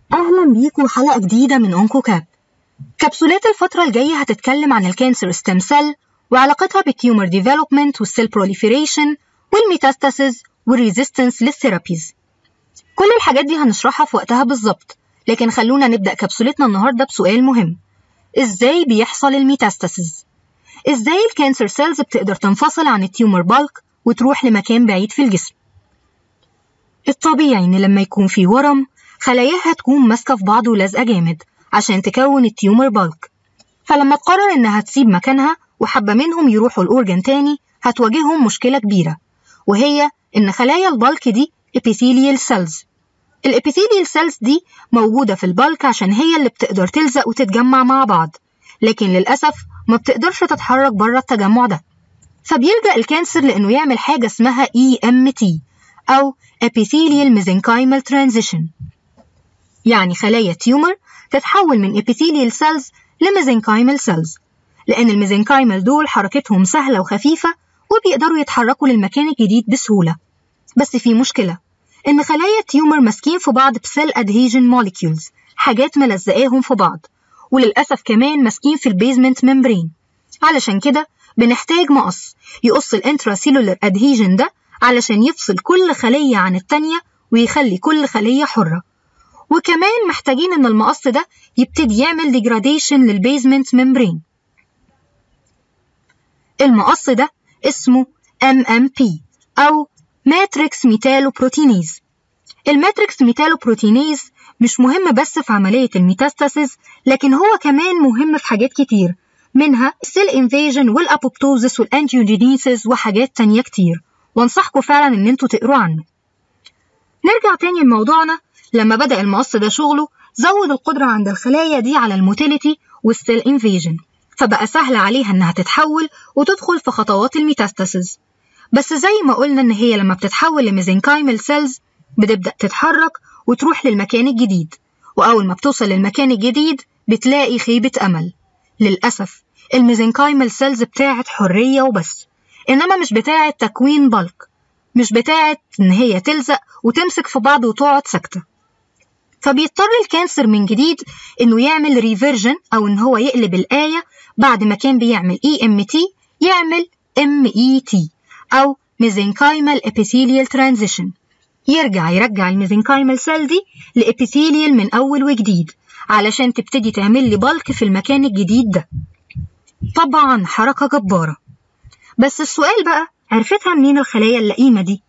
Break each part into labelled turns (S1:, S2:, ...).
S1: أهلا بيكم حلقة جديدة من أونكوكاب. كبسولات الفترة الجاية هتتكلم عن الكانسر ستيم سيل وعلاقتها بالتيومر ديفلوبمنت والسيل بروليفيريشن والميتاستاسيز والريزيستنس للثيرابيز. كل الحاجات دي هنشرحها في وقتها بالظبط، لكن خلونا نبدأ كبسولتنا النهاردة بسؤال مهم: إزاي بيحصل الميتاستاسيز؟ إزاي الكانسر سيلز بتقدر تنفصل عن التيومر بالك وتروح لمكان بعيد في الجسم؟ الطبيعي إن لما يكون في ورم خلاياها تكون ماسكة في بعض ولازقة جامد عشان تكون التيومر بالك، فلما تقرر إنها تسيب مكانها وحبة منهم يروحوا الأورجن تاني هتواجههم مشكلة كبيرة، وهي إن خلايا البالك دي epithelial cells. الابيثيليال سيلز دي موجودة في البالك عشان هي اللي بتقدر تلزق وتتجمع مع بعض، لكن للأسف ما بتقدرش تتحرك بره التجمع ده، فبيلجأ الكانسر لأنه يعمل حاجة اسمها EMT أو epithelial mesenchymal transition، يعني خلايا تيومر تتحول من epithelial cells لميزنكايمال cells، لأن الميزنكايمال دول حركتهم سهلة وخفيفة وبيقدروا يتحركوا للمكان الجديد بسهولة. بس في مشكلة، إن خلايا التيومر ماسكين في بعض بسيل أدهيجن موليكيولز، حاجات ملزقاهم في بعض، وللأسف كمان ماسكين في البيزمنت ممبرين. علشان كده بنحتاج مقص يقص الانتراسيلولر أدهيجن ده علشان يفصل كل خلية عن التانية ويخلي كل خلية حرة، وكمان محتاجين إن المقص ده يبتدي يعمل ديجراديشن للبيزمنت ممبرين. المقص ده اسمه MMP أو ماتريكس ميتالوبروتينيز. الماتريكس ميتالوبروتينيز مش مهم بس في عملية الميتاستاسيز، لكن هو كمان مهم في حاجات كتير، منها السيل انفيجن والابوبتوزس والانجيوجينيسيس وحاجات تانية كتير، وانصحكم فعلا ان انتوا تقروا عنه. نرجع تاني لموضوعنا. لما بدأ المقص ده شغله زود القدرة عند الخلايا دي على الموتيليتي والسيل انفيجن، فبقى سهل عليها انها تتحول وتدخل في خطوات الميتاستاسيز. بس زي ما قلنا إن هي لما بتتحول لميزنكايمال سيلز بتبدأ تتحرك وتروح للمكان الجديد، وأول ما بتوصل للمكان الجديد بتلاقي خيبة أمل. للأسف الميزنكايمال سيلز بتاعت حرية وبس، إنما مش بتاعت تكوين بالك، مش بتاعت إن هي تلزق وتمسك في بعض وتقعد ساكتة. فبيضطر الكانسر من جديد إنه يعمل ريفيرجن أو إن هو يقلب الآية، بعد ما كان بيعمل EMT يعمل MET أو mesenchymal epithelial transition، يرجع الميزنكايمال سيل دي لإبيثيليال من أول وجديد علشان تبتدي تعمل لي بالك في المكان الجديد ده. طبعا حركة جبارة، بس السؤال بقى، عرفتها منين الخلايا اللئيمة دي؟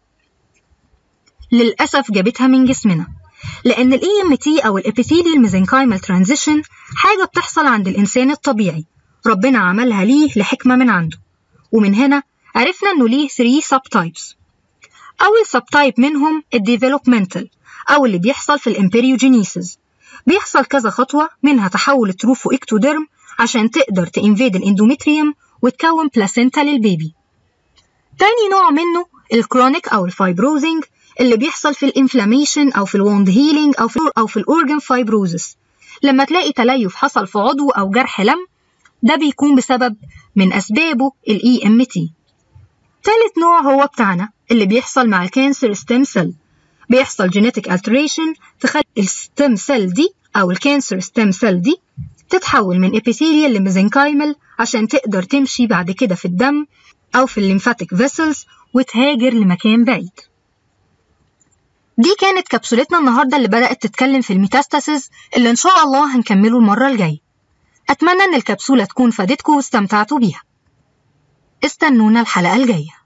S1: للأسف جابتها من جسمنا، لأن ال EMT أو الإبيثيليال mesenchymal transition حاجة بتحصل عند الإنسان الطبيعي، ربنا عملها ليه لحكمة من عنده، ومن هنا عرفنا إنه ليه 3 subtypes. أول subtype منهم الديفلوبمنتال أو اللي بيحصل في الامبريوجينيسيس، بيحصل كذا خطوة، منها تحول التروفو إكتوديرم عشان تقدر تنفيد الاندوميتريوم وتكون بلاسينتا للبيبي. تاني نوع منه الكرونيك أو الفايبروزنج، اللي بيحصل في الانفلاميشن أو في الوند هيلينج أو في الأورجن فايبروزس، لما تلاقي تليف حصل في عضو أو جرح لم، ده بيكون بسبب من أسبابه ال EMT. ثالث نوع هو بتاعنا اللي بيحصل مع الكانسر ستيم سيل، بيحصل جينيتك التريشن تخلي الستيم سيل دي أو الكانسر ستيم سيل دي تتحول من ابيثيليال لميزنكايمال عشان تقدر تمشي بعد كده في الدم أو في الليمفاتيك فيسلز وتهاجر لمكان بعيد. دي كانت كبسولتنا النهاردة اللي بدأت تتكلم في الميتاستاسيز، اللي إن شاء الله هنكمله المرة الجاية. أتمنى إن الكبسولة تكون فادتكم واستمتعتوا بيها. استنونا الحلقة الجاية.